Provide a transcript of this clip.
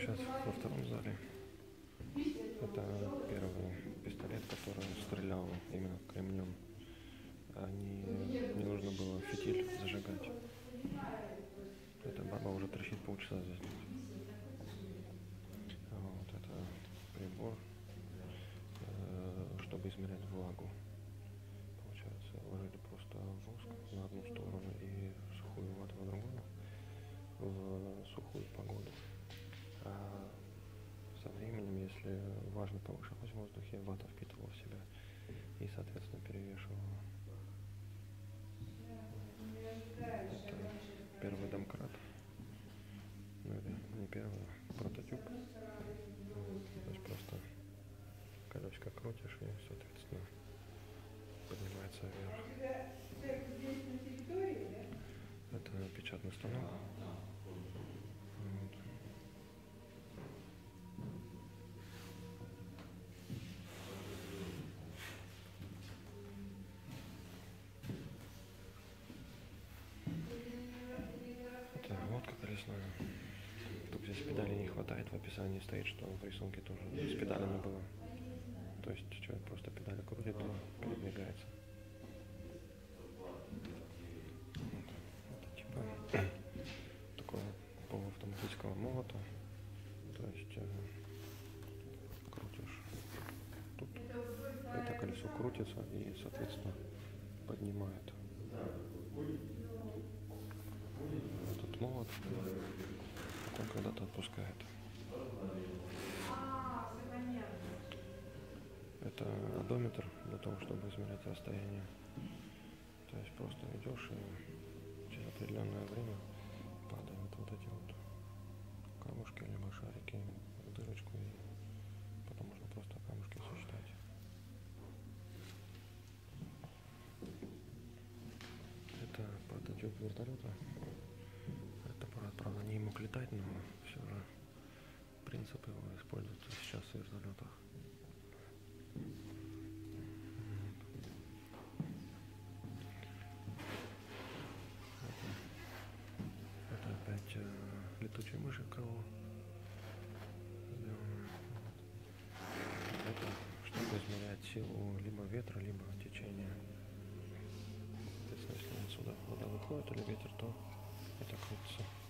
сейчас во втором зале. Это первый пистолет, который стрелял именно кремнем. Не нужно было фитиль зажигать. Эта баба уже трещит полчаса здесь. Вот это прибор, чтобы измерять влагу. Получается, ложили просто воск на одну сторону и сухую вату на другую в сухую погоду. А со временем, если влажность повышалась в воздухе, вата впитывала в себя и, соответственно, перевешивала. Это первый домкрат. Ну или не первый, прототип. То есть просто колесико крутишь и, соответственно, поднимается вверх. Это печатный станок. Вот. Это лодка колесная. Только здесь педали не хватает, в описании стоит, что в рисунке тоже с педалями было. То есть человек просто педали крутит, то передвигается. Вот. Это типа такого полуавтоматического молота. То есть крутишь тут, это колесо крутится и, соответственно, поднимает этот молот, потом когда-то отпускает. Это одометр для того, чтобы измерять расстояние. То есть просто идешь и через определенное время падают вот эти вот камушки либо шарики в дырочку, и потом можно просто камушки сосчитать. Это прототип вертолета. Это аппарат, правда, не мог летать, но все же принцип его используется сейчас в вертолетах. Это опять летучая мышь крыло. Это чтобы измерять силу либо ветра, либо течения. Соответственно, если отсюда вода выходит или ветер, то это крутится.